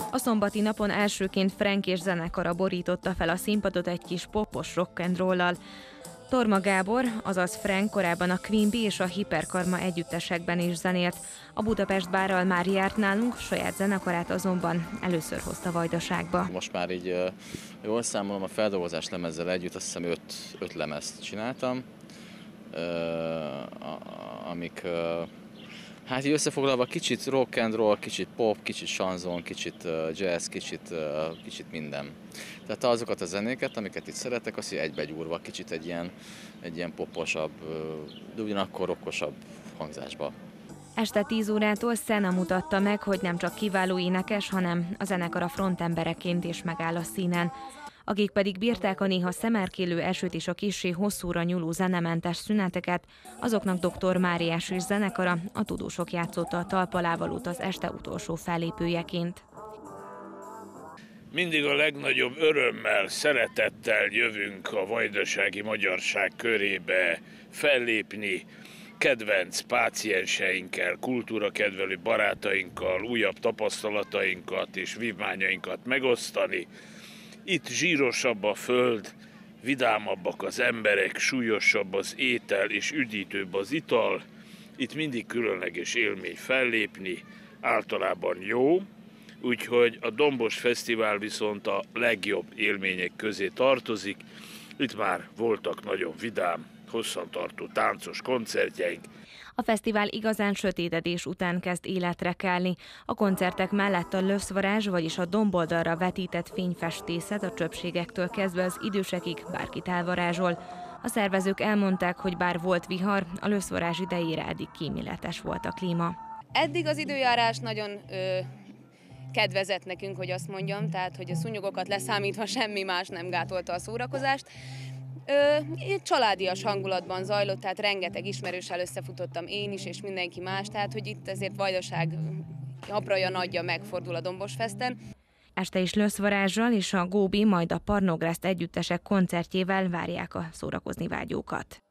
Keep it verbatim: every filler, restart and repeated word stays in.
A szombati napon elsőként Frank és zenekara borította fel a színpadot egy kis popos rock'n'rollal. Torma Gábor, azaz Frank korábban a Queen Bee és a Hiperkarma együttesekben is zenélt. A Budapest Bárral már járt nálunk, saját zenekarát azonban először hozta Vajdaságba. Most már így jól számolom, a feldolgozás lemezzel együtt azt hiszem öt, öt lemezt csináltam, amik hát így összefoglalva kicsit rock and roll, kicsit pop, kicsit chanson, kicsit jazz, kicsit, kicsit minden. Tehát azokat a zenéket, amiket itt szeretek, azt így egybegyúrva, kicsit egy ilyen, egy ilyen poposabb, de ugyanakkor rockosabb hangzásba. Este tíz órától Szena mutatta meg, hogy nem csak kiváló énekes, hanem a zenekara frontembereként is megáll a színen. Akik pedig bírták a néha szemerkélő esőt és a kissé hosszúra nyúló zenementes szüneteket, azoknak doktor Máriás és zenekara, a Tudósok játszotta a talpalávalót az este utolsó fellépőjeként. Mindig a legnagyobb örömmel, szeretettel jövünk a vajdasági magyarság körébe fellépni, kedvenc pácienseinkkel, kultúrakedvelő barátainkkal, újabb tapasztalatainkat és vívmányainkat megosztani. Itt zsírosabb a föld, vidámabbak az emberek, súlyosabb az étel és üdítőbb az ital. Itt mindig különleges élmény fellépni, általában jó, úgyhogy a Dombos Fesztivál viszont a legjobb élmények közé tartozik. Itt már voltak nagyon vidám, hosszantartó táncos koncertjeink. A fesztivál igazán sötétedés után kezd életre kelni. A koncertek mellett a löszvarázs, vagyis a domboldalra vetített fényfestészet a csöpségektől kezdve az idősekig bárkit elvarázsol. A szervezők elmondták, hogy bár volt vihar, a löszvarázs idejére eddig kíméletes volt a klíma. Eddig az időjárás nagyon ö, kedvezett nekünk, hogy azt mondjam, tehát hogy a szúnyogokat leszámítva semmi más nem gátolta a szórakozást. Ö, családias hangulatban zajlott, tehát rengeteg ismerőssel összefutottam én is, és mindenki más, tehát hogy itt ezért Vajdaság apraja nagyja megfordul a Dombos Festen. Este is löszvarázsral és a Góbi, majd a Parnogrász együttesek koncertjével várják a szórakozni vágyókat.